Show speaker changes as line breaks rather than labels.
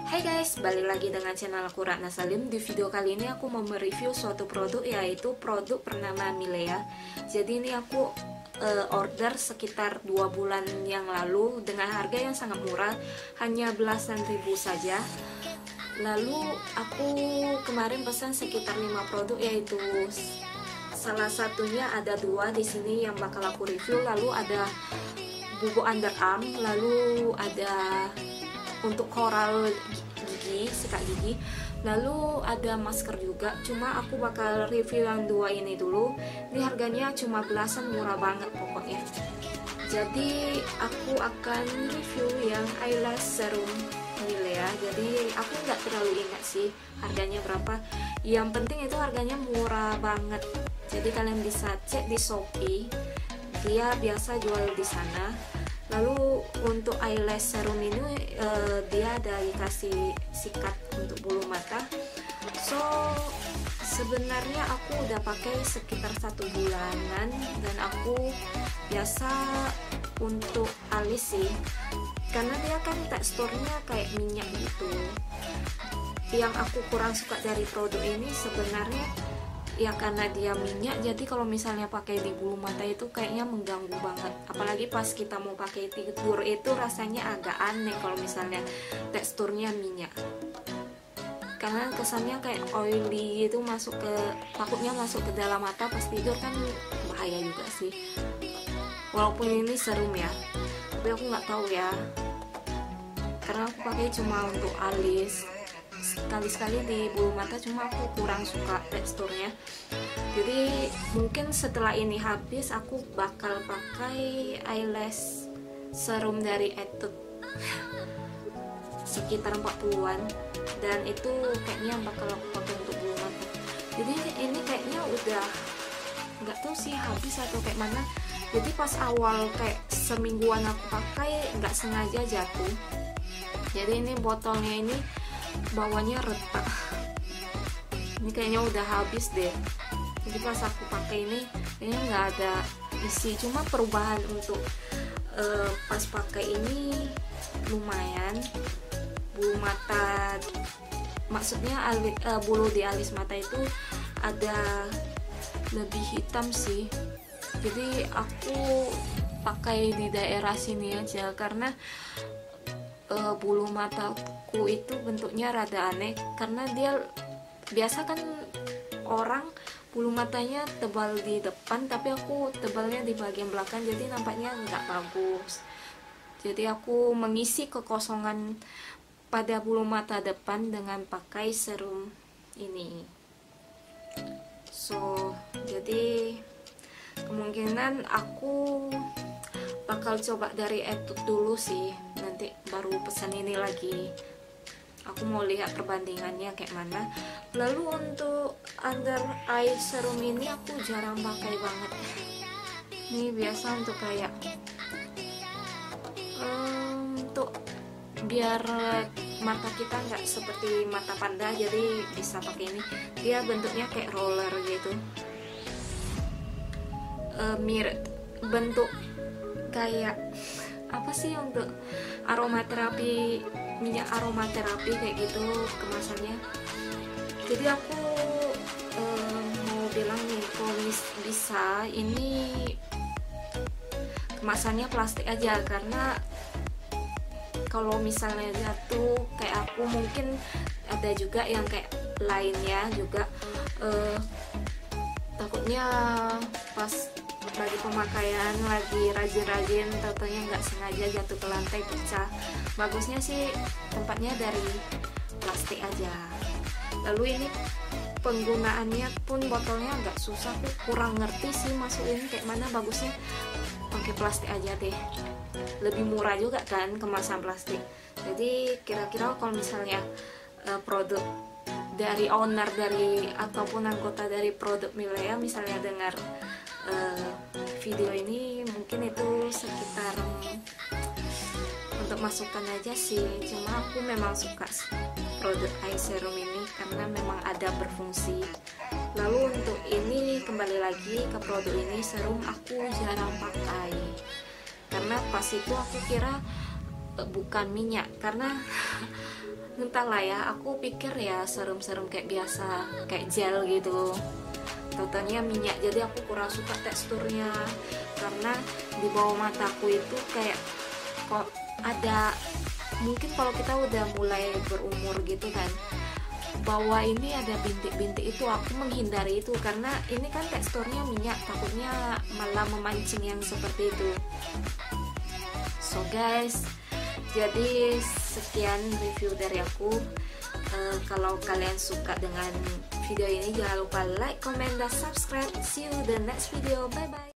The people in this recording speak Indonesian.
Hai guys, balik lagi dengan channel aku Ratna Salim. Di video kali ini aku mau mereview suatu produk, yaitu produk bernama Milea. Jadi ini aku order sekitar 2 bulan yang lalu dengan harga yang sangat murah, hanya belasan ribu saja. Lalu aku kemarin pesan sekitar 5 produk, yaitu salah satunya ada 2 di sini yang bakal aku review. Lalu ada bubuk underarm, lalu ada untuk koral gigi, sikat gigi, lalu ada masker juga. Cuma aku bakal review yang 2 ini dulu. Ini harganya cuma belasan, murah banget pokoknya. Jadi aku akan review yang eyelash serum Milea. Jadi aku nggak terlalu ingat sih harganya berapa. Yang penting itu harganya murah banget. Jadi kalian bisa cek di Shopee, dia biasa jual di sana. Lalu untuk eyelash serum ini dia ada dikasih sikat untuk bulu mata. So sebenarnya aku udah pakai sekitar 1 bulanan dan aku biasa untuk alis sih, karena dia kan teksturnya kayak minyak gitu. Yang aku kurang suka dari produk ini sebenarnya ya karena dia minyak, jadi kalau misalnya pakai di bulu mata itu kayaknya mengganggu banget. Apalagi pas kita mau pakai tidur itu rasanya agak aneh kalau misalnya teksturnya minyak, karena kesannya kayak oily itu, takutnya masuk ke dalam mata pas tidur, kan bahaya juga sih. Walaupun ini serum ya, tapi aku nggak tahu ya, karena aku pakai cuma untuk alis, sekali-sekali di bulu mata, cuma aku kurang suka teksturnya. Jadi mungkin setelah ini habis aku bakal pakai eyelash serum dari Etude sekitar 40-an, dan itu kayaknya bakal aku pakai untuk bulu mata. Jadi ini kayaknya udah nggak tahu sih habis atau kayak mana. Jadi pas awal kayak semingguan aku pakai, nggak sengaja jatuh. Jadi ini botolnya ini bawahnya retak. Ini kayaknya udah habis deh. Jadi pas aku pakai ini kayaknya nggak ada isi. Cuma perubahan untuk pas pakai ini lumayan. Bulu mata, maksudnya bulu di alis mata itu ada lebih hitam sih. Jadi aku pakai di daerah sini aja, karena bulu mataku itu bentuknya rada aneh, karena dia biasa kan orang bulu matanya tebal di depan, tapi aku tebalnya di bagian belakang, jadi nampaknya nggak bagus. Jadi aku mengisi kekosongan pada bulu mata depan dengan pakai serum ini. So jadi kemungkinan aku bakal coba dari Etude dulu sih, nanti baru pesan ini lagi. Aku mau lihat perbandingannya kayak mana. Lalu untuk under eye serum ini aku jarang pakai banget. Ini biasa untuk kayak untuk biar mata kita nggak seperti mata panda, jadi bisa pakai ini. Dia bentuknya kayak roller gitu, mirip bentuk kayak apa sih, untuk aromaterapi, minyak aromaterapi kayak gitu kemasannya. Jadi aku mau bilang nih, kalau bisa ini kemasannya plastik aja, karena kalau misalnya jatuh kayak aku, mungkin ada juga yang kayak lainnya juga, takutnya pas lagi pemakaian, lagi rajin-rajin, tentunya nggak sengaja jatuh ke lantai, pecah. Bagusnya sih tempatnya dari plastik aja. Lalu ini penggunaannya pun botolnya agak susah, aku kurang ngerti sih masukin kayak mana. Bagusnya pakai plastik aja deh, lebih murah juga kan kemasan plastik. Jadi kira-kira kalau misalnya produk dari owner dari ataupun anggota dari produk Milea misalnya dengar video ini, mungkin itu sekitar untuk masukan aja sih. Cuma aku memang suka produk eye serum ini karena memang ada berfungsi. Lalu untuk ini, kembali lagi ke produk ini, serum aku jarang pakai karena pas itu aku kira bukan minyak, karena entahlah ya, aku pikir ya serem-serem kayak biasa, kayak gel gitu, totalnya minyak. Jadi aku kurang suka teksturnya, karena di bawah mataku itu kayak kok ada, mungkin kalau kita udah mulai berumur gitu kan, bawah ini ada bintik-bintik, itu aku menghindari itu karena ini kan teksturnya minyak, takutnya malah memancing yang seperti itu. So guys, jadi sekian review dari aku. Kalau kalian suka dengan video ini, jangan lupa like, comment, dan subscribe. See you the next video. Bye bye.